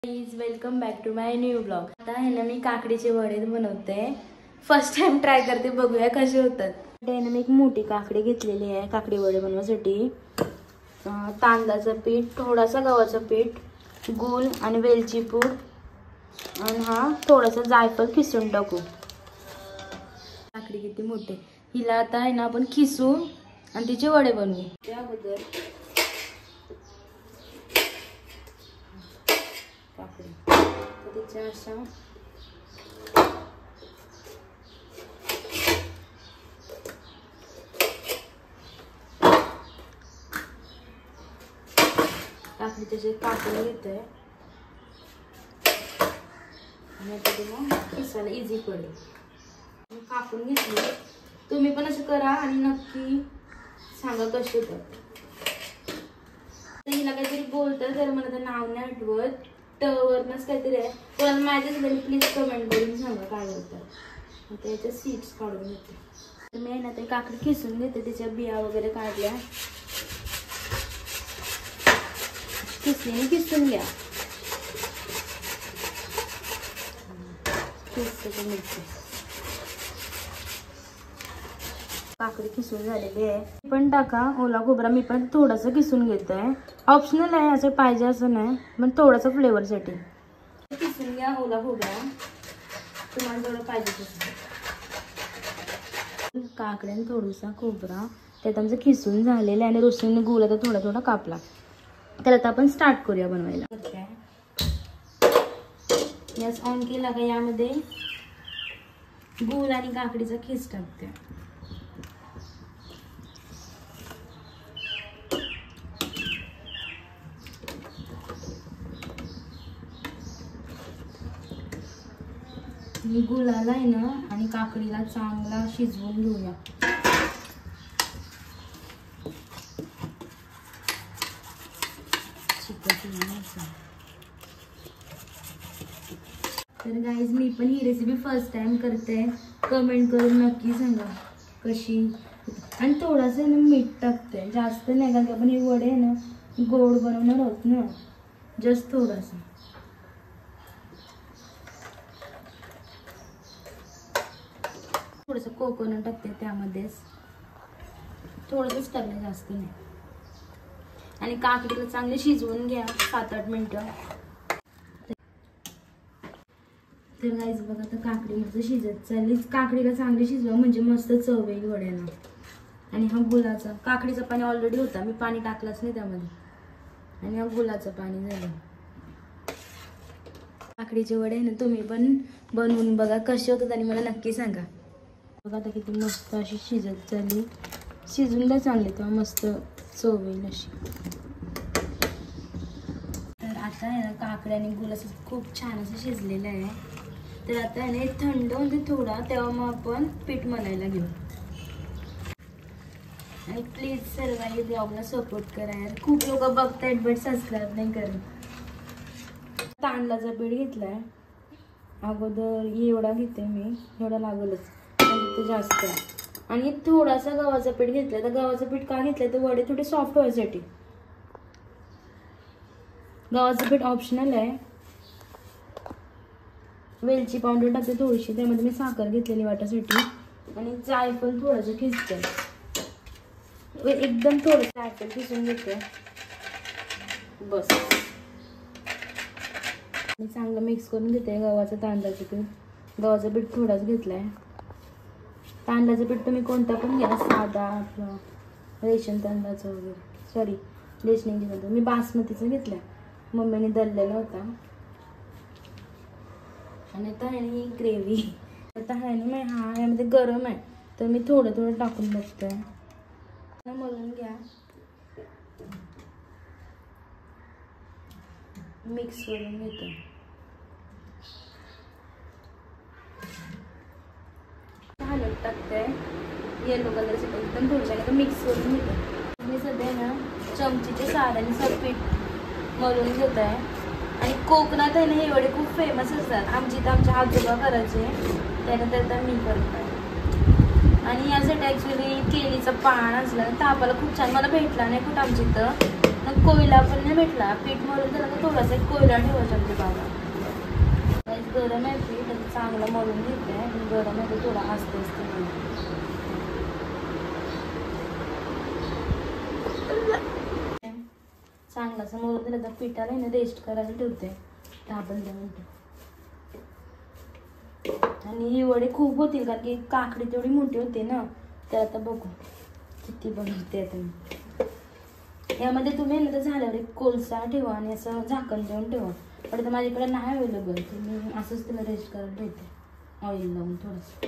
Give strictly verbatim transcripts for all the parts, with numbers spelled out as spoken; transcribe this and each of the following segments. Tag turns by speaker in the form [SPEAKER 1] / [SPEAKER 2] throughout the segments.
[SPEAKER 1] Please welcome back to my new blog. आता है ना मी काकडीचे वडे बनवते। फर्स्ट टाइम ट्राय करते, बघूया कसे होतात। आता मी एक मोठी काकडी घेतलेली आहे काकडी वडे बनवण्यासाठी। तांदळाचं पीठ, थोडासा गव्हाचं पीठ, गूळ आणि वेलची पूड आणि हा थोडासा जायफळ किसून टाकू। काकडी किती मोठी, हिला आता आहे ना आपण किसू आणि तिचे वडे बनवू। त्या अगोदर काकडी त्याच्या अशा काकडी त्याचे कापून घेते आणि मग किसायला इझी पडेल। कापून घेतली, तुम्ही पण असं करा आणि नक्की सांगा कसे होतात। हिला काहीतरी बोलतात तर मला तर नाव नाही आठवत, टवरनच काहीतरी आहे, कोणाला माहिती असेल प्लीज कमेंट करून सांगा काय बोलतात। त्याच्या सीड्स काढून घेते। तर मी ना ते काकडी किसून घेते, त्याच्या बिया वगैरे काढल्या, किसणीने किसून घ्या। काकडी किसून झालेली आहे, पण टाका ओला खोबरा, मी पण थोडासा किसून घेत आहे, ऑप्शनल आहे, असं पाहिजे असं नाही, पण थोडासा फ्लेवर साठी किसून घ्या ओला खोबरा, तुम्हाला जेवढं पाहिजे तसं। काकड्याने थोडासा खोबरा त्यात आमचं किसून झालेलं आहे आणि रोशनीने गुळ आता थोडा थोडा कापला। तर आता आपण स्टार्ट करूया बनवायला। गॅस ऑन केला का यामध्ये गूळ आणि काकडीचा खीस टाकते। गुळाला आहे ना आणि काकडीला चांगला शिजवून घेऊया। तर गाईज मी पण ही रेसिपी फर्स्ट टाइम करते, कमेंट करून नक्की सांगा कशी। आणि थोडासा ना मीठ टाकते, जास्त नाही, कारण आपण हे वडे ना गोड बनवणार आहोत ना, जस्ट थोडासा। थोडंसं कोकोनट टाकते त्यामध्येच, थोडंसंच टाकलं, जास्त नाही। आणि काकडीला चांगले शिजवून घ्या सात आठ मिनिटं। तर गाईज बघा आता काकडी मस्त शिजत चालली, काकडीला चांगली शिजवा म्हणजे मस्त चव येईल वड्यांना। आणि हा गुळाचा, काकडीचं पाणी ऑलरेडी होता, मी पाणी टाकलंच नाही त्यामध्ये, आणि हा गुळाचं पाणी झालं। काकडीचे वडे ना तुम्ही पण बनवून बघा कसे होतात आणि मला नक्की सांगा। बघा आता किती मस्त अशी शिजत चालली, शिजून द्या चांगली तेव्हा मस्त चव येईल अशी। तर आता आहे ना काकडी आणि गुळ असं खूप छान असं शिजलेलं आहे। तर आता आहे ना थंड होते थोडा, तेव्हा मग आपण पीठ मलायला घेऊ। आणि प्लीज सर्वांनी ब्लॉगला सपोर्ट करा यार, खूप लोक बघतायत बट सबस्क्राईब नाही करत। तांदळाचा पीठ घेतलाय, अगोदर एवढा घेते मी, एवढा लागलच, ते जास्त आहे। आणि थोडासा गव्हाचं पीठ घेतलं, तर गव्हाचं पीठ का घेतलं तर वडे थोडे सॉफ्ट व्हायसाठी। गव्हाचं पीठ ऑप्शनल आहे। वेलची पावडर टाकते थोडीशी, त्यामध्ये मी साखर घेतलेली वाटासाठी, आणि जायफळ थोडंसं खिसते, एकदम थोडं जायफळ खिसून घेते बस। मी चांगलं मिक्स करून घेते गव्हाचं तांदळाचं पीठ, गव्हाचं पीठ थोडंच घेतलंय। तांदळाचं पीठ तुम्ही कोणता पण घ्या, साधा आपलं रेशन तांदळाचं वगैरे, सॉरी रेशनिंग तांदूळ, मी बासमतीचं घेतलं, मम्मीने दळलेला होता। आणि आता आहे ना ही ग्रेव्ही, आता आहे ना मी हा यामध्ये गरम आहे तर मी थोडं थोडं टाकून बघते, मळून घ्या, मिक्स करून घेते। हलत टाकते येलो कलरचे, एकदम थोडंसं मिक्स करून घेते। मी सध्या ना चमचीच्या साहाय्याने सगळं पीठ मळून घेत आहे। आणि कोकणात आहे ना हे वडे खूप फेमस असतात, आमची इथं आमच्या आजोबा करायचे, त्यानंतर तर मी करते। आणि यासाठी ॲक्च्युली केळीचं पान असलं तापाला खूप छान, मला भेटला नाही कुठं आमच्या इथं, मग कोयला पण नाही भेटला, पीठ मळून झालं तर थोडासा एक कोयला ठेवायचा आमच्या बाबा. गरम आहे पीठ, आता चांगलं मळून घेते आणि गरम आहे तर थोडा आस्ते असते चांगला असं मळून दिलं तर पिठाला ना रेस्ट करायला ठेवते दहा पंधरा मिनटं. आणि ही वडे खूप होतील कारण की काकडी तेवढी मोठी होते ना, तर आता बघू किती बनवते आता मी. यामध्ये तुम्ही ना तर झाल्यावर एक कोळसा ठेवा आणि असं झाकण देऊन ठेवा, पण आता माझ्याकडे नाही अवेलेबल, तर मी असंच त्याला रेस्ट करायला ठेवते ऑइल लावून थोडंसं.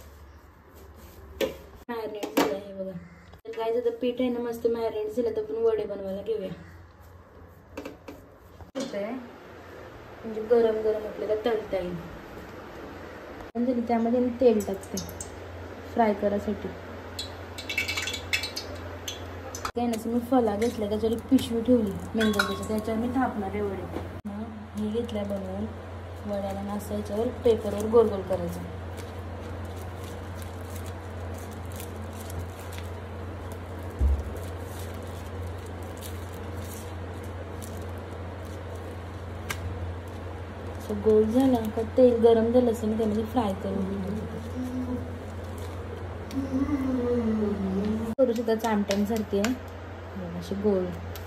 [SPEAKER 1] मॅरिनेट झालं हे बघा. तर काय जर पीठ आहे ना मस्त मॅरिनेट झालं तर आपण वडे बनवायला घेऊया. म्हणजे गरम गरम आपल्याला तळता येईल. म्हणजे त्यामध्ये मी तेल टाकते फ्राय करायसाठी. काय नसं मी फला घेतला, त्याच्यावर एक पिशवी ठेवली मेंदूच्या, त्याच्यावर मी थापणारे वडे. हे घेतल्या बनवून वड्याला नासायच्यावर पेपरवर गोल गोल करायचं. असं गोल झाला का तेल गरम झालं असेल ना त्यामध्ये फ्राय करून करू शकता चामट्यांसारखे असे गोल.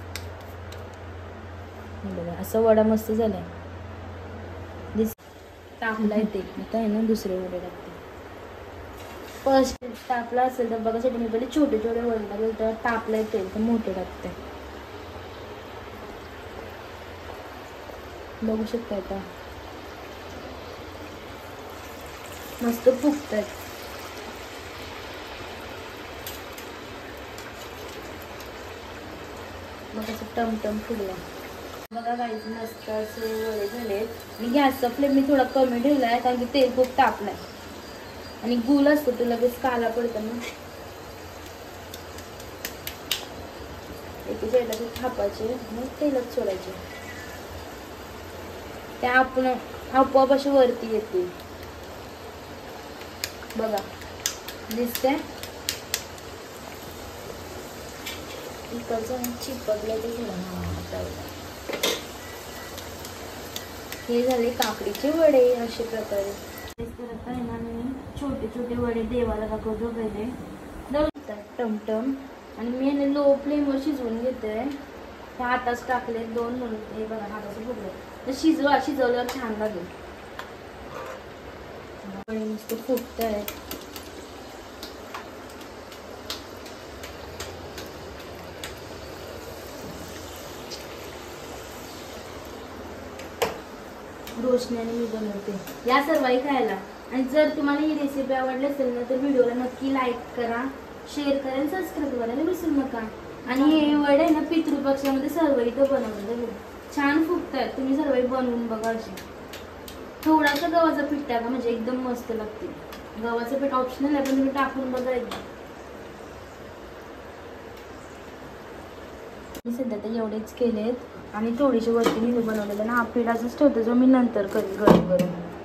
[SPEAKER 1] बघा असं वडा मस्त झालाय दिस. तापला येते आता आहे ना दुसरे वडे टाकते. फर्स्ट तापला असेल तर बघासाठी मी पहिले छोटे छोटे वडे टाकले, तर तापला येते तर मोठे टाकते. बघू शकता आता मस्त फुगतात. मग असं टमटम फुगला बघा गाईच मस्त असे वडे झालेत. आणि गॅसचा फ्लेम मी थोडा कमी ठेवला आहे कारण की तेल खूप तापलाय आणि गुल असतो तो लगेच काला पडतं ना. एके साईडला ते थापायचे मग तेलात सोडायचे, त्या आपण आपोआप अशी वरती येते बघा दिसते. इकडचं चिपकलं ते थोडं. हे झाले काकडीचे वडे अशा प्रकारे. करत आहे ना मी छोटे छोटे वडे देवाला दाखवतो पहिले टमटम. आणि मी याने लो फ्लेमवर शिजवून घेते. हाताच टाकले दोन म्हणून हे बघा हाताचं फुगलं तर शिजवा, शिजवल्यावर छान लागेल. वडे मस्त फुगत आहेत. रोशनीने मी बनवते या सर्वांनी खायला. आणि जर तुम्हाला ही रेसिपी आवडली असेल ना तर व्हिडिओला नक्की लाईक करा, शेअर करा आणि सबस्क्राईब करायला विसरू नका. आणि हे वडे आहे ना पितृपक्षामध्ये सर्व इथं बनवतात, छान फुगतात. तुम्ही सर्व बनवून बघा. असे थोडासा गव्हाचं पीठ टाका म्हणजे एकदम मस्त लागते. गव्हाचं पीठ ऑप्शनल आहे पण तुम्ही टाकून बघा एकदा. मी सध्या तर एवढेच केलेत आणि थोडीशी वरती मी बनवलेलं ना हा पीठ असंच ठेवते जो मी नंतर करेल गरम गरम.